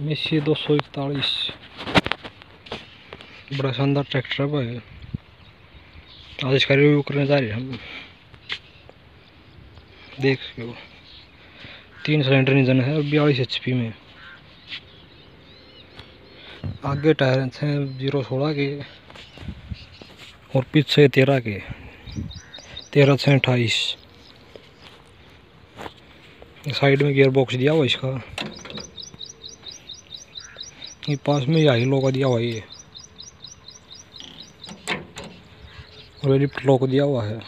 Messi 241 बड़ा शानदार tractor है भाई। आज इसका रिव्यू करने जा रहे हैं हम। देख सकते हो 3 सिलेंडर इंजन है और 42 HP में। आगे टायर हैं 0.16 के और पीछे 13 के, 13 से 28। साइड में गियर बॉक्स दिया हुआ इसका। ये पास में हाई लो का दिया हुआ है और लिफ्ट लॉक दिया हुआ है।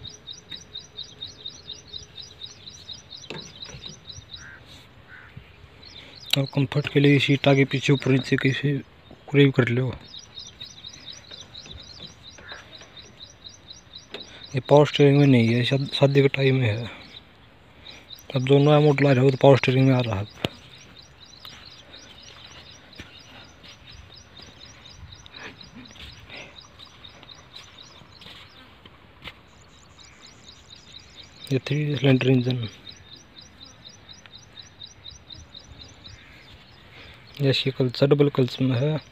और कंफर्ट के लिए सीट आगे पीछे ऊपर नीचे कैसे क्रेव कर लो। ये पावर स्टीयरिंग में नहीं है, शादी के टाइम में है। अब जो नया मॉडल आ रहा है वो तो पावर स्टीयरिंग में आ रहा है। ये 3 सिलेंडर इंजन जैसी कल्चर डबल कल्चर में है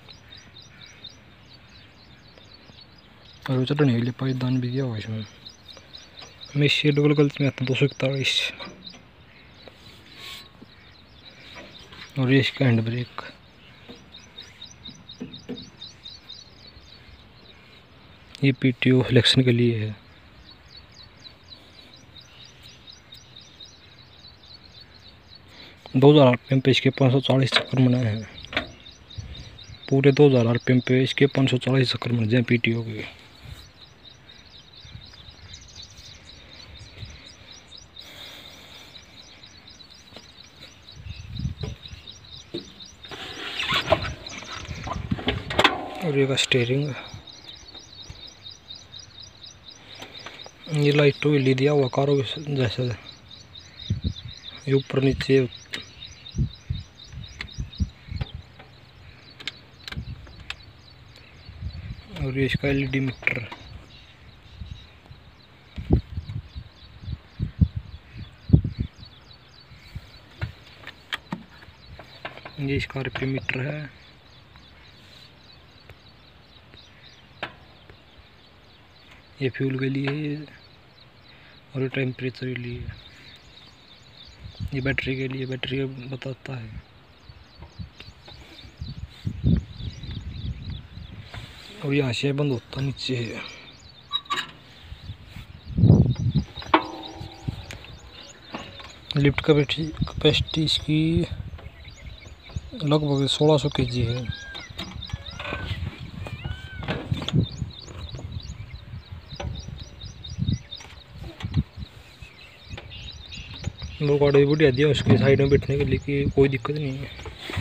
और चढ़ने के लिए पायदान भी दिया हुआ इसमें। मेसी डबल कल्चर में आता 241 और ये इसका हैंड ब्रेक। ये PTO सिलेक्शन के लिए है। दो 2000 RPM पे इसके 540 चक्कर बनाए हैं। पूरे 2000 RPM पे इसके 540 चक्कर बन जाए PTO के। और ये स्टीयरिंग, ये लाइट तो हिली दिया हुआ कारों जैसे, ये ऊपर नीचे। और ये इसका LED मीटर। ये इसका RPM मीटर है। ये फ्यूल के लिए और ये टेम्परेचर के लिए। ये बैटरी के लिए, बैटरी बताता है। और यहाँ से बंद होता नीचे है। लिफ्ट कैपेसिटी इसकी लगभग 1600 kg है। वो गाड़ी बढ़िया दिया उसके साइड में बैठने के लिए कि कोई दिक्कत नहीं है।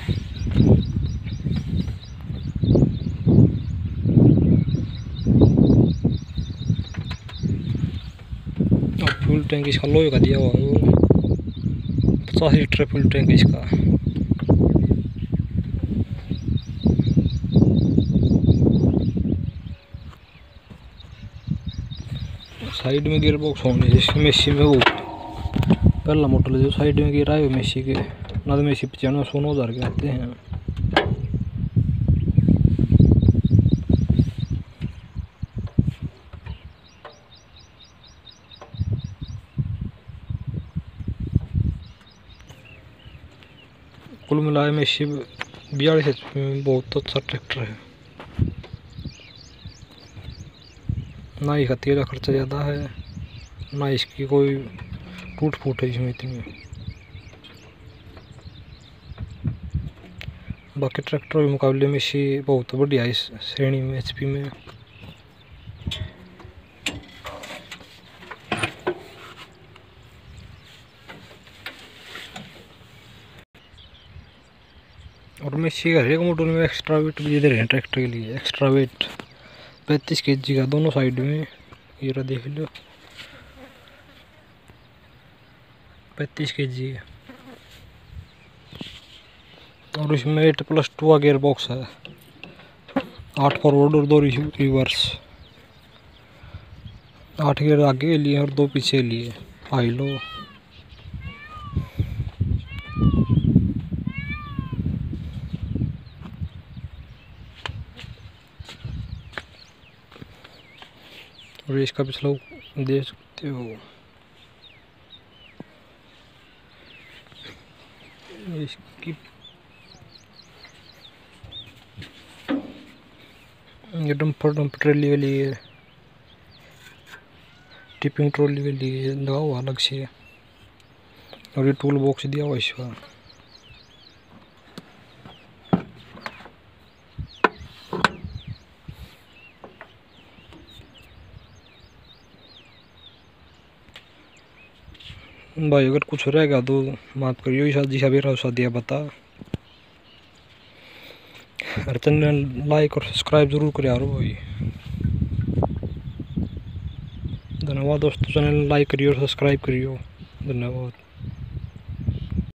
और फ्यूल टैंक इसका लोहे का दिया हुआ है, वो 50 लीटर फ्यूल टैंक इसका। साइड में गियर बॉक्स होने जिसके मेसी में वो पहला मॉडल जो साइड में गियर आए मेसी के ना, तो मेसी 95-100 के आते हैं। कुल मिलाए मेसी 42 HP में बहुत अच्छा ट्रैक्टर है। ना ही तेल का खर्चा ज़्यादा है, ना इसकी कोई टूट फूट है इसमें इतनी। बाकी ट्रैक्टर के मुकाबले में इसी बहुत बढ़िया इस श्रेणी में HP में। और मेसी का हर एक मॉडल में एक्स्ट्रा वेट भी दे रहे हैं ट्रैक्टर के लिए। एक्स्ट्रा वेट 35 kg का दोनों साइड में, ये रहा देख लो 35 kg है। और इसमें 8+2 का गियर बॉक्स है, 8 फॉरवर्ड और 2 रिवर्स, 8 गियर आगे के लिए और 2 पीछे के लिए, हाई लो। और इसका पिछला देख सकते हो। इसकी ये डंपर ट्रॉली के लिए, टिपिंग ट्रॉली के लिए लगा हुआ अलग से, और ये टूल बॉक्स दिया हुआ इसका। भाई अगर कुछ रह गया तो माफ करियो, शादी सवेरा शादियाँ बता। और चैनल लाइक और सब्सक्राइब जरूर करो यार भाई। धन्यवाद दोस्तों, चैनल लाइक करियो और सब्सक्राइब करियो। धन्यवाद।